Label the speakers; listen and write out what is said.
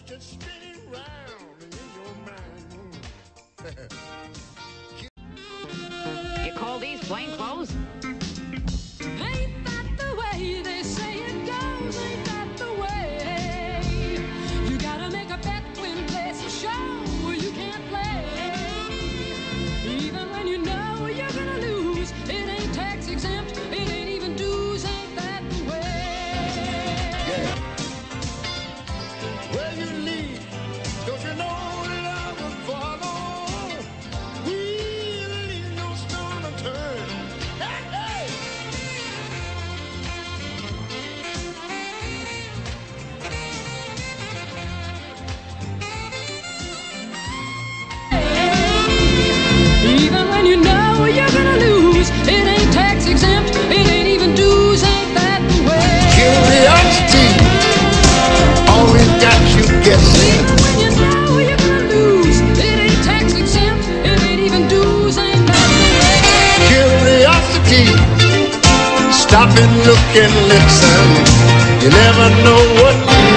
Speaker 1: just spinning round in your mind.
Speaker 2: You call these plain clothes?
Speaker 3: Ain't that the way they say it goes? Ain't that the way? You gotta make a bet when place a show you can't play. Even when you know you're gonna lose, it ain't tax exempt, it ain't even dues. Ain't that the way?
Speaker 1: Yeah. Where you lead, don't you know that I will follow? We'll leave no stone unturned. Hey, hey!
Speaker 3: Even when you know you're gonna lose, it ain't tax exempt, it ain't even dues. Ain't that the way?
Speaker 1: Curiosity always got you guessing.
Speaker 3: Even when you know you're gonna lose, it ain't tax exempt, it ain't even dues. Ain't that the way?
Speaker 1: Curiosity, stop and look and listen. You never know what